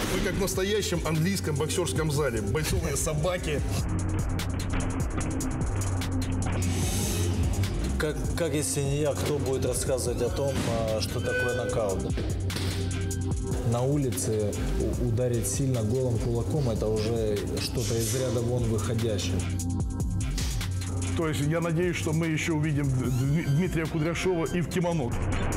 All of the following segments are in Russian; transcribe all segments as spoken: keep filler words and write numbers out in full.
Мы как в настоящем английском боксерском зале. Бойцовые собаки. Как, как если не я, кто будет рассказывать о том, что такое нокаут? На улице ударить сильно голым кулаком – это уже что-то из ряда вон выходящее. То есть я надеюсь, что мы еще увидим Дмитрия Кудряшова и в кимоно.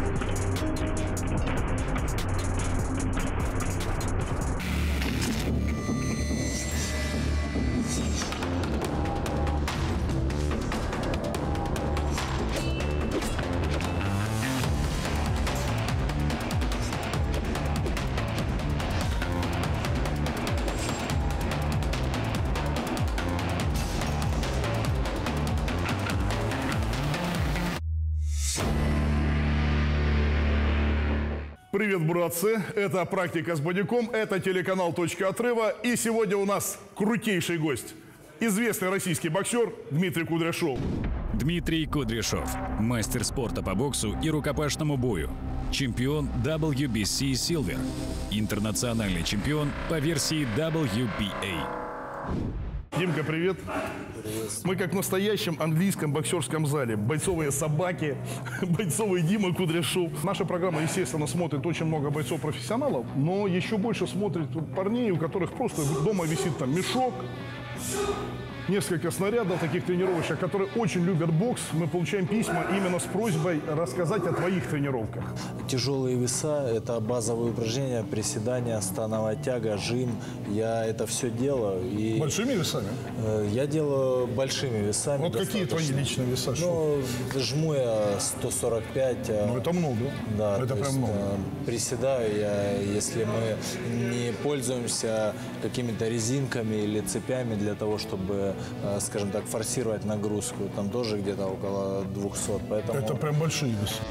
Привет, братцы! Это «Практика с бодиком», это телеканал «Точка отрыва». И сегодня у нас крутейший гость. Известный российский боксер Дмитрий Кудряшов. Дмитрий Кудряшов. Мастер спорта по боксу и рукопашному бою. Чемпион дабл ю би си Silver. Интернациональный чемпион по версии дабл ю би эй. Димка, привет. Привет. Мы как в настоящем английском боксерском зале. Бойцовые собаки, бойцовый Дима Кудряшов. Наша программа, естественно, смотрит очень много бойцов-профессионалов, но еще больше смотрит парней, у которых просто дома висит там мешок, несколько снарядов таких тренировочек, которые очень любят бокс. Мы получаем письма именно с просьбой рассказать о твоих тренировках. Тяжелые веса – это базовые упражнения, приседания, становая тяга, жим. Я это все делаю. И Большими весами? Э, я делаю большими весами. Вот какие твои личные веса? Ну, жму я сто сорок пять. Ну, это много. Да, это прям есть, много. Приседаю я, если мы не пользуемся какими-то резинками или цепями для того, чтобы, скажем так, форсировать нагрузку. Там тоже где-то около двухсот. Поэтому... Это прям большие весы.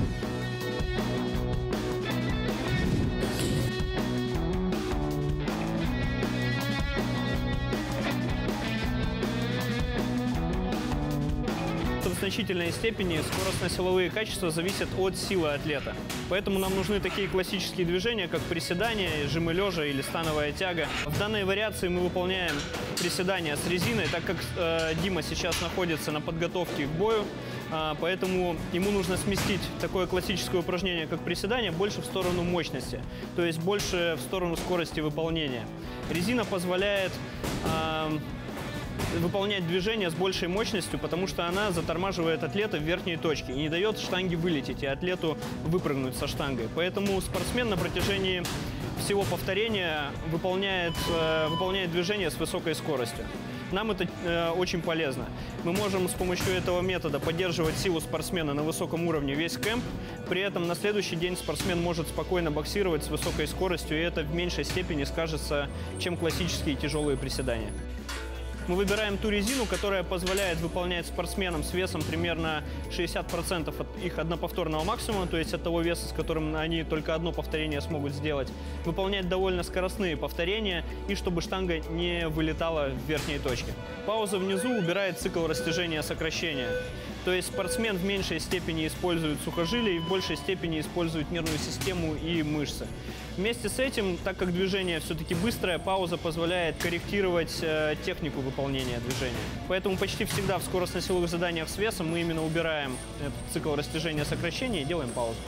В значительной степени скоростно-силовые качества зависят от силы атлета. Поэтому нам нужны такие классические движения, как приседания, жимы лежа или становая тяга. В данной вариации мы выполняем приседания с резиной, так как э, Дима сейчас находится на подготовке к бою, э, поэтому ему нужно сместить такое классическое упражнение, как приседание, больше в сторону мощности, то есть больше в сторону скорости выполнения. Резина позволяет э, выполнять движение с большей мощностью, потому что она затормаживает атлета в верхней точке и не дает штанге вылететь и атлету выпрыгнуть со штангой. Поэтому спортсмен на протяжении всего повторения выполняет, э, выполняет движение с высокой скоростью. Нам это э, очень полезно. Мы можем с помощью этого метода поддерживать силу спортсмена на высоком уровне весь кэмп. При этом на следующий день спортсмен может спокойно боксировать с высокой скоростью, и это в меньшей степени скажется, чем классические тяжелые приседания. Мы выбираем ту резину, которая позволяет выполнять спортсменам с весом примерно шестьдесят процентов от их одноповторного максимума, то есть от того веса, с которым они только одно повторение смогут сделать, выполнять довольно скоростные повторения и чтобы штанга не вылетала в верхней точке. Пауза внизу убирает цикл растяжения-сокращения. То есть спортсмен в меньшей степени использует сухожилия и в большей степени использует нервную систему и мышцы. Вместе с этим, так как движение все-таки быстрое, пауза позволяет корректировать э, технику выполнения движения. Поэтому почти всегда в скоростно-силовых заданиях с весом мы именно убираем этот цикл растяжения-сокращения и делаем паузу.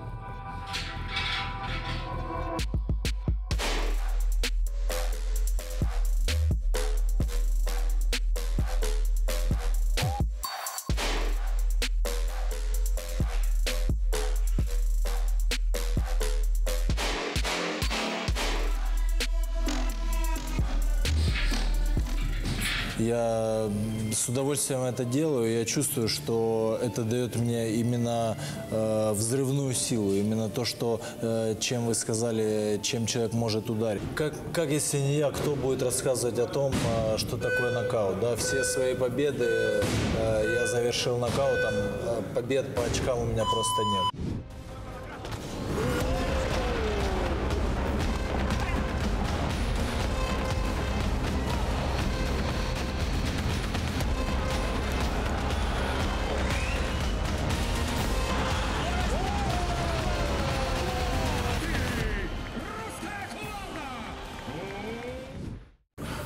Я с удовольствием это делаю. Я чувствую, что это дает мне именно э, взрывную силу. Именно то, что, э, чем вы сказали, чем человек может ударить. Как, как если не я, кто будет рассказывать о том, э, что такое нокаут? Да? Все свои победы э, я завершил нокаутом. Э, побед по очкам у меня просто нет.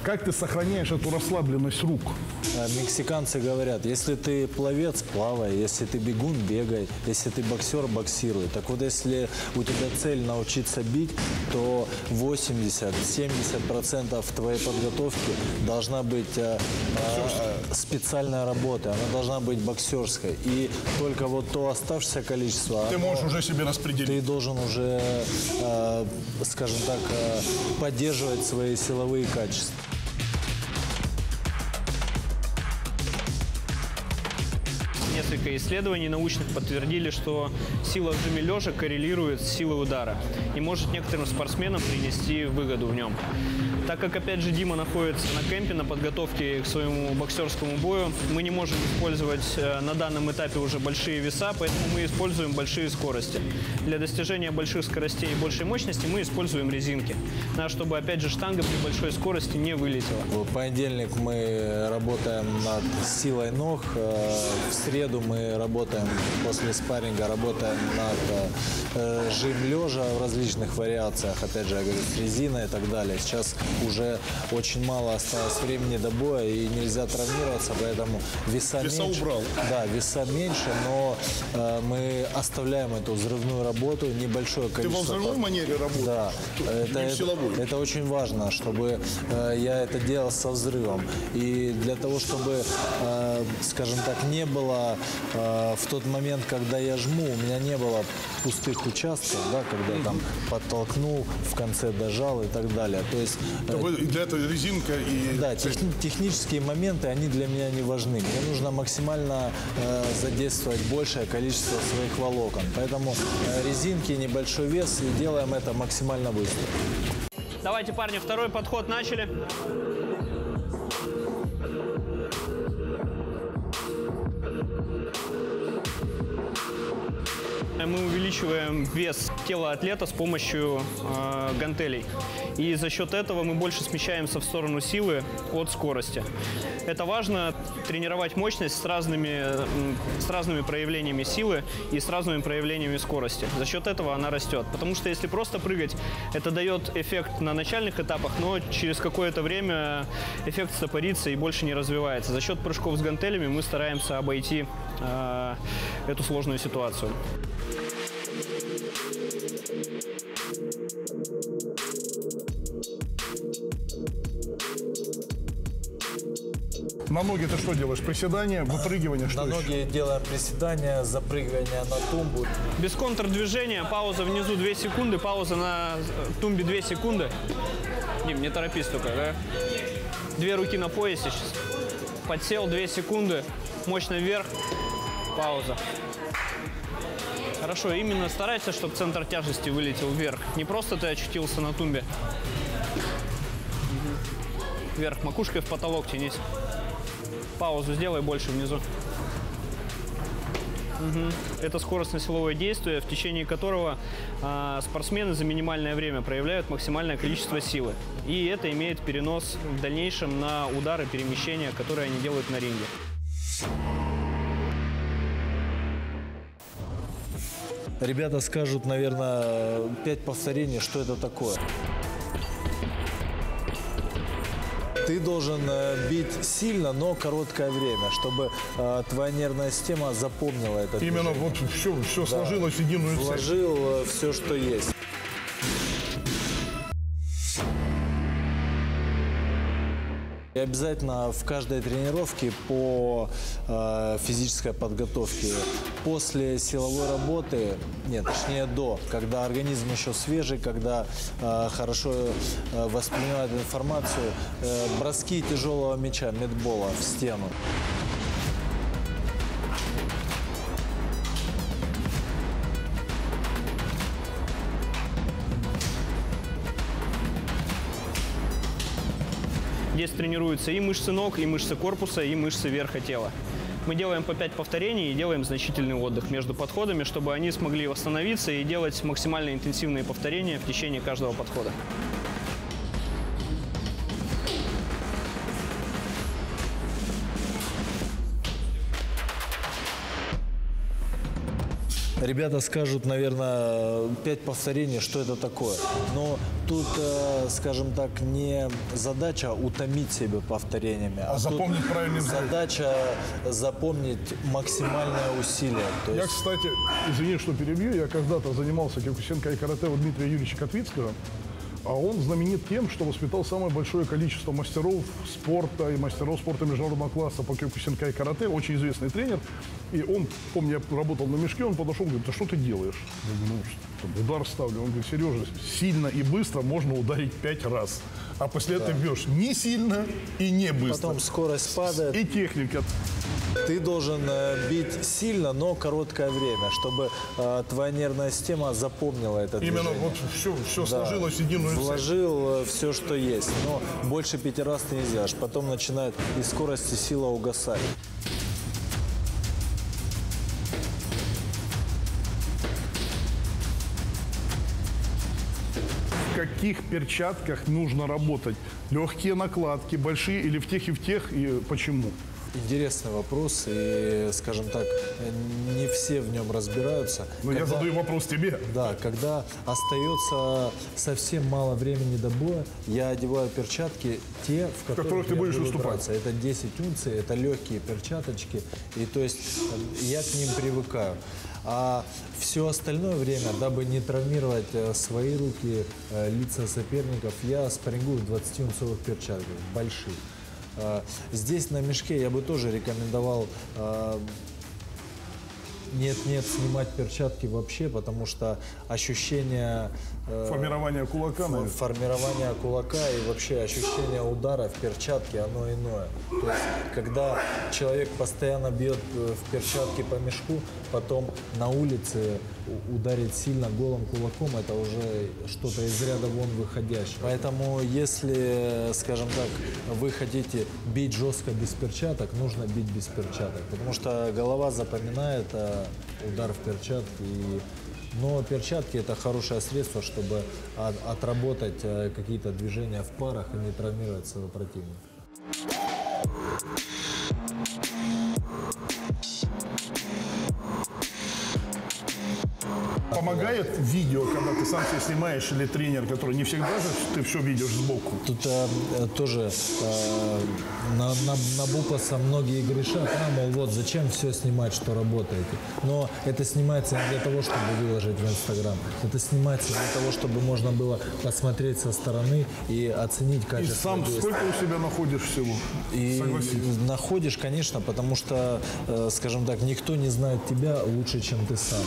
Как ты сохраняешь эту расслабленность рук? Мексиканцы говорят, если ты пловец, плавай, если ты бегун, бегай, если ты боксер, боксируй. Так вот, если у тебя цель научиться бить, то восемьдесят-семьдесят процентов твоей подготовки должна быть э, э, специальная работа, она должна быть боксерской. И только вот то оставшееся количество... Ты оно, можешь уже себе распределить. Ты должен уже, э, скажем так, э, поддерживать свои силовые качества. Несколько исследований научных подтвердили, что сила в жиме лежа коррелирует с силой удара и может некоторым спортсменам принести выгоду в нем. Так как, опять же, Дима находится на кемпе, на подготовке к своему боксерскому бою, мы не можем использовать на данном этапе уже большие веса, поэтому мы используем большие скорости. Для достижения больших скоростей и большей мощности мы используем резинки, чтобы, опять же, штанга при большой скорости не вылетела. В понедельник мы работаем над силой ног, в среду мы работаем после спарринга, работаем над жим лежа в различных вариациях, опять же, я говорю, с резиной и так далее. Сейчас уже очень мало осталось времени до боя и нельзя травмироваться, поэтому веса, веса меньше. убрал. Да, веса меньше, но э, мы оставляем эту взрывную работу, небольшое количество. Ты во взрывной манере работаешь? Да. Это, это, это очень важно, чтобы э, я это делал со взрывом. И для того, чтобы, э, скажем так, не было э, в тот момент, когда я жму, у меня не было пустых участков, да, когда я там подтолкнул, в конце дожал и так далее. То есть для этого резинка и... Да, техни технические моменты, они для меня не важны. Мне нужно максимально э, задействовать большее количество своих волокон. Поэтому э, резинки, небольшой вес, и делаем это максимально быстро. Давайте, парни, второй подход начали. Мы увеличиваем вес тела атлета с помощью э, гантелей. И за счет этого мы больше смещаемся в сторону силы от скорости. Это важно тренировать мощность с разными, с разными проявлениями силы и с разными проявлениями скорости. За счет этого она растет. Потому что если просто прыгать, это дает эффект на начальных этапах, но через какое-то время эффект стопорится и больше не развивается. За счет прыжков с гантелями мы стараемся обойти э, эту сложную ситуацию. На ноги ты что делаешь? Приседания, выпрыгивание? Что на еще? ноги делаем приседания, запрыгивание на тумбу. Без контрдвижения, пауза внизу две секунды, пауза на тумбе две секунды. Дим, не торопись только, да? Две руки на поясе сейчас. Подсел две секунды, мощно вверх, пауза. Хорошо, именно старайся, чтобы центр тяжести вылетел вверх. Не просто ты очутился на тумбе. Вверх, макушкой в потолок тянись. Паузу сделай больше внизу. Угу. Это скоростно-силовое действие, в течение которого э, спортсмены за минимальное время проявляют максимальное количество силы. И это имеет перенос в дальнейшем на удары, перемещения, которые они делают на ринге. Ребята скажут, наверное, пять повторений, что это такое. Ты должен э, бить сильно, но короткое время, чтобы э, твоя нервная система запомнила это. Именно движение. вот все, все Да. сложилось в единую цель. Вложил э, все, что есть. И обязательно в каждой тренировке по э, физической подготовке, после силовой работы, нет, точнее до, когда организм еще свежий, когда э, хорошо э, воспринимает информацию, э, броски тяжелого мяча, медбола в стену. Здесь тренируются и мышцы ног, и мышцы корпуса, и мышцы верха тела. Мы делаем по пять повторений и делаем значительный отдых между подходами, чтобы они смогли восстановиться и делать максимально интенсивные повторения в течение каждого подхода. ребята скажут, наверное, пять повторений, что это такое. Но тут, э, скажем так, не задача утомить себя повторениями, А тут запомнить правильный взгляд. задача запомнить максимальное усилие. То Я, есть, кстати, извини, что перебью, я когда-то занимался киокусинкай и карате у Дмитрия Юрьевича Котвицкого, а он знаменит тем, что воспитал самое большое количество мастеров спорта и мастеров спорта международного класса по киокусинкай и карате, очень известный тренер. И он, помню, я работал на мешке, он подошел и говорит: да что ты делаешь? Я говорю: ну, что, удар ставлю. Он говорит: Сережа, сильно и быстро можно ударить пять раз. А после этого бьешь не сильно и не быстро. потом скорость падает. И техника. Ты должен э, бить сильно, но короткое время, чтобы э, твоя нервная система запомнила это Именно движение. вот все, все Да. сложилось в единую цель. Вложил все, что есть, но больше пяти раз ты не сделаешь. Потом начинает и скорость, и сила угасать. В каких перчатках нужно работать? Легкие накладки, большие или в тех и в тех, и почему? Интересный вопрос, и, скажем так, не все в нем разбираются. Но я Когда- задаю вопрос тебе. Да, когда остается совсем мало времени до боя, я одеваю перчатки те, в которых, которых ты я будешь буду выступать. драться. Это десять унций, это легкие перчаточки, и то есть э, я к ним привыкаю. А все остальное время, дабы не травмировать э, свои руки, э, лица соперников, я спаррингую в двадцатиунцовых перчатках, больших. Э, Здесь на мешке я бы тоже рекомендовал э, нет-нет, снимать перчатки вообще, потому что ощущение э, Формирование кулака, фо- наверное. формирование кулака и вообще ощущение удара в перчатке, оно иное. То есть, когда человек постоянно бьет э, в перчатке по мешку, потом на улице у- ударить сильно голым кулаком, это уже что-то из ряда вон выходящее. Поэтому, если, скажем так, вы хотите бить жестко без перчаток, нужно бить без перчаток, потому что голова запоминает э, удар в перчатке. И... Но перчатки — это хорошее средство, чтобы от- отработать э, какие-то движения в парах и не травмировать своего противника. Помогает видео, когда ты сам себя снимаешь, или тренер, который не всегда же ты все видишь сбоку? Тут э, э, тоже э, на, на, на Бупаса многие грешат, а, мол, вот зачем все снимать, что работаете. Но это снимается не для того, чтобы выложить в Инстаграм. Это снимается для того, чтобы можно было посмотреть со стороны и оценить И качество сам действия. сколько у себя находишь всего? И Согласись. находишь, конечно, потому что, э, скажем так, никто не знает тебя лучше, чем ты сам.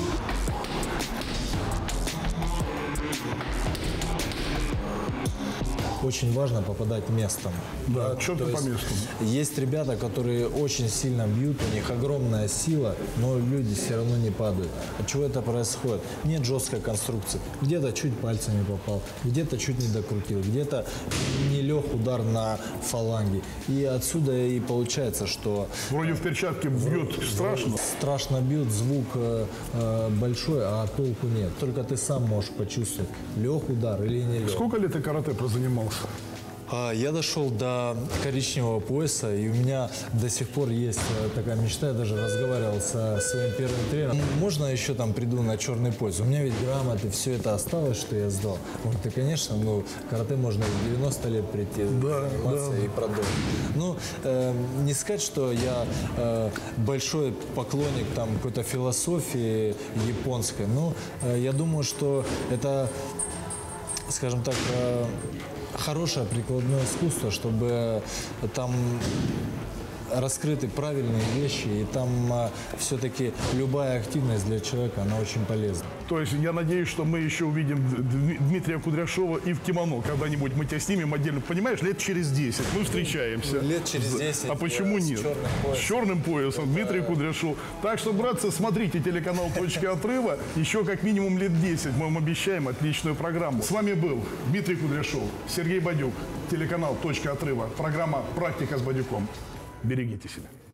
Очень важно попадать местом. Да, то четко по есть месту. Есть ребята, которые очень сильно бьют, у них огромная сила, но люди все равно не падают. От чего это происходит? Нет жесткой конструкции. Где-то чуть пальцами попал, где-то чуть не докрутил, где-то не лег удар на фаланге. И отсюда и получается, что Вроде в перчатке бьет страшно. страшно бьют, звук э, э, большой, а толку нет. Только ты сам можешь почувствовать, лег удар или не лег. Сколько лет ты карате прозанимался? А, Я дошел до коричневого пояса, и у меня до сих пор есть э, такая мечта. Я даже разговаривал со своим первым тренером. Можно еще там приду на черный пояс? У меня ведь грамоты, все это осталось, что я сдал. Он говорит: да, конечно, ну, карате можно в девяносто лет прийти, Да, заниматься да. и продолжить. Ну, э, не сказать, что я э, большой поклонник там какой-то философии японской, но э, я думаю, что это, скажем так, э, хорошее прикладное искусство, чтобы там раскрыты правильные вещи, и там а, все-таки любая активность для человека, она очень полезна. То есть я надеюсь, что мы еще увидим Д- Дмитрия Кудряшова и в кимоно. Когда-нибудь мы тебя снимем отдельно. Понимаешь, лет через десять мы встречаемся. Лет через десять А почему я с нет? черным поясом. С черным поясом Дмитрий Кудряшов. Так что, братцы, смотрите телеканал «Точка отрыва». Еще как минимум лет десять мы вам обещаем отличную программу. С вами был Дмитрий Кудряшов, Сергей Бадюк, телеканал «Точка отрыва». Программа «Практика с Бадюком». Берегите себя.